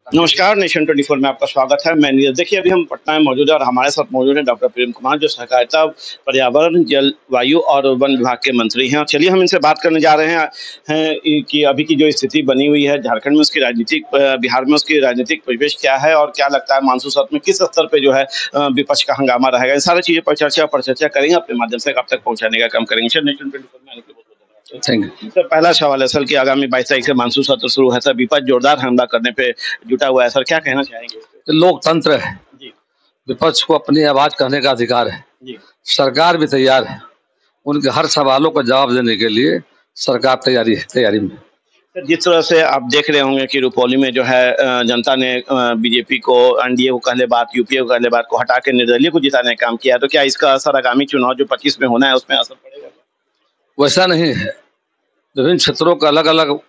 नमस्कार, नेशन 24 में आपका स्वागत है। मैं नीरज। देखिए, अभी हम पटना में मौजूद हैं और हमारे साथ मौजूद हैं डॉक्टर प्रेम कुमार, जो सहकारिता, पर्यावरण, जलवायु और वन विभाग के मंत्री हैं। और चलिए हम इनसे बात करने जा रहे हैं कि अभी की जो स्थिति बनी हुई है झारखंड में, उसकी बिहार में उसकी राजनीतिक परिवेश क्या है और क्या लगता है मानसून सत्र में किस स्तर पे जो है विपक्ष का हंगामा रहेगा। इन सारी चीज़ों पर चर्चा करेंगे, अपने माध्यम से आप तक पहुँचाने का काम करेंगे। सर, नेशन 24 में आने के लिए थैंक यू। सर, पहला सवाल है सर कि आगामी 22 तारीख से मानसून सत्र शुरू है सर, विपक्ष जोरदार हमला करने पे जुटा हुआ है सर, क्या कहना चाहेंगे? लोकतंत्र है, जी, विपक्ष को अपनी आवाज कहने का अधिकार है। जी, सरकार भी तैयार है, उनके हर सवालों का जवाब देने के लिए सरकार तैयारी में। सर, जिस तरह से आप देख रहे होंगे कि रुपौली में जो है जनता ने बीजेपी को, एनडीए को कहले बात, यूपीए को कहले बात को हटा के निर्दलीय को जिताने का काम किया है, तो क्या इसका असर आगामी चुनाव जो 25 में होना है उसमें असर पड़ेगा? वैसा नहीं है, विभिन्न क्षेत्रों का अलग अलग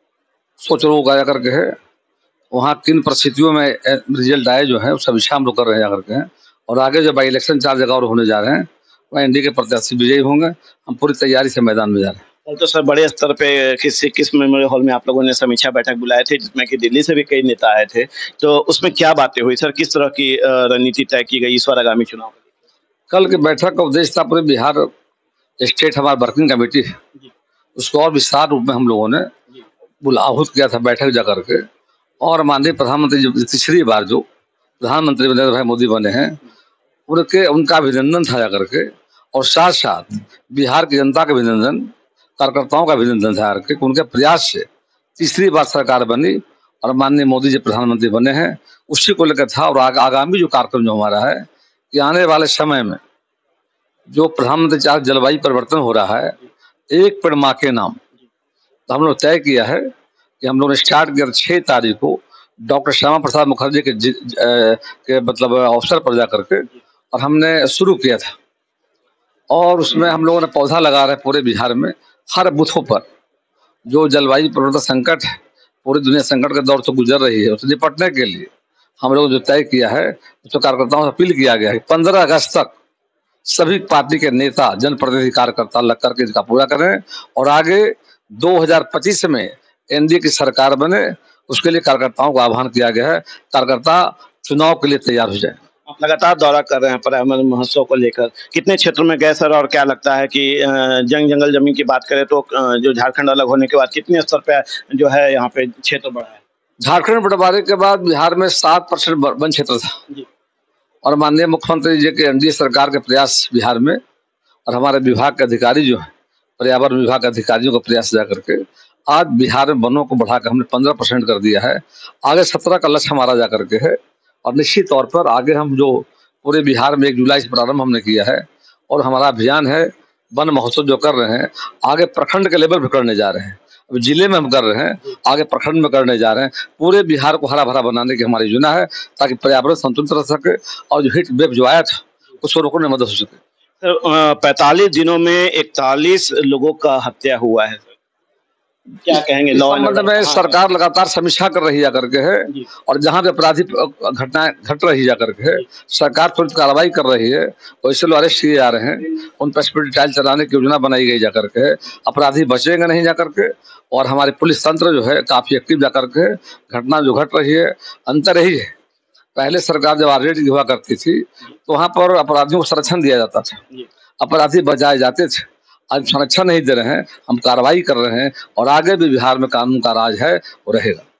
सोच लोग आया करके है, वहाँ किन परिस्थितियों में रिजल्ट आए जो है उसका विचार हम लोग कर रहे हैं जाकर के। और आगे जो बाई इलेक्शन 4 जगह और होने जा रहे हैं, वह एनडीए के प्रत्याशी विजयी होंगे। हम पूरी तैयारी से मैदान में जा रहे हैं। कल तो सर बड़े स्तर पे किस मेमोरियल हॉल में आप लोगों ने समीक्षा बैठक बुलाए थे, जिसमें कि दिल्ली से भी कई नेता आए थे, तो उसमें क्या बातें हुई सर? किस तरह की रणनीति तय की गई इस बार आगामी चुनाव में? कल की बैठक का उद्देश्य था पूरे बिहार स्टेट हमारी वर्किंग कमेटी है, जी, उसको और विस्तार रूप में हम लोगों ने जी, आहूत किया था बैठक जा करके। और माननीय प्रधानमंत्री जो तीसरी बार जो प्रधानमंत्री नरेंद्र भाई मोदी बने हैं, उनका अभिनंदन था जा करके। और साथ साथ बिहार की जनता का अभिनंदन, कार्यकर्ताओं का अभिनंदन था करके, उनके प्रयास से तीसरी बार सरकार बनी और माननीय मोदी जी प्रधानमंत्री बने हैं, उसी को लेकर था। और आगामी जो कार्यक्रम जो हमारा है कि आने वाले समय में जो प्रधानमंत्री चाहे जलवायु परिवर्तन हो रहा है, एक पेड़ माँ के नाम, तो हम लोग तय किया है कि हम लोग ने स्टार्ट किया 6 तारीख को डॉक्टर श्यामा प्रसाद मुखर्जी के मतलब अवसर पर जाकर के, और हमने शुरू किया था। और उसमें हम लोगों ने पौधा लगा रहे पूरे बिहार में हर बूथों पर। जो जलवायु परिवर्तन संकट है, पूरी दुनिया संकट के दौर से गुजर रही है, उससे निपटने के लिए हम लोग जो तय किया है, उसको कार्यकर्ताओं से अपील किया गया है 15 अगस्त तक सभी पार्टी के नेता, जनप्रतिनिधि, कार्यकर्ता लग करके इसका पूरा करें और आगे 2025 में एनडीए की सरकार बने, उसके लिए कार्यकर्ताओं को आह्वान किया गया है। कार्यकर्ता चुनाव के लिए तैयार हो जाए। आप लगातार दौरा कर रहे हैं पर्यावरण महोत्सव को लेकर, कितने क्षेत्र में गए सर? और क्या लगता है कि जंग जंगल जमीन की बात करें तो जो झारखंड अलग होने के बाद कितने स्तर पे जो है यहाँ पे क्षेत्र बढ़ा है? झारखंड बंटवारे के बाद बिहार में 7% वन क्षेत्र था। जी, और माननीय मुख्यमंत्री जी के एनडीए सरकार के प्रयास बिहार में, और हमारे विभाग के अधिकारी जो है, पर्यावरण विभाग के अधिकारियों का प्रयास जा करके आज बिहार में वनों को बढ़ाकर हमने 15% कर दिया है। आगे 17 का लक्ष्य हमारा जा करके है। और निश्चित तौर पर आगे हम जो पूरे बिहार में 1 जुलाई से प्रारंभ हमने किया है, और हमारा अभियान है वन महोत्सव जो कर रहे हैं, आगे प्रखंड के लेवल पर करने जा रहे हैं। अब जिले में हम कर रहे हैं, आगे प्रखंड में करने जा रहे हैं। पूरे बिहार को हरा भरा बनाने की हमारी योजना है, ताकि पर्यावरण संतुलित रह सके और जो हीट वेव जो आया था उसको रोकने में मदद हो सके। सर 45 दिनों में 41 लोगों का हत्या हुआ है, क्या कहेंगे? इस लॉ एंड संबंध ऑर्डर। में सरकार लगातार समीक्षा कर रही है करके है, जी, और जहां भी आपराधिक घटनाएं घट रही है करके है, सरकार तुरंत कार्रवाई कर रही है। वैसे लोग अरेस्ट किए जा रहे हैं, उन पर स्पीड ट्रायल चलाने की योजना बनाई गई जा करके है। अपराधी बचेंगे नहीं जा करके। और हमारे पुलिस तंत्र जो है काफी एक्टिव जा करके, घटना जो घट रही है अंतर यही है, पहले सरकार जब आरजेडी हुआ करती थी तो वहां पर अपराधियों को संरक्षण दिया जाता था, जी। अपराधी बचाए जाते थे। आज संरक्षण नहीं दे रहे हैं, हम कार्रवाई कर रहे हैं और आगे भी बिहार में कानून का राज है, वो रहेगा।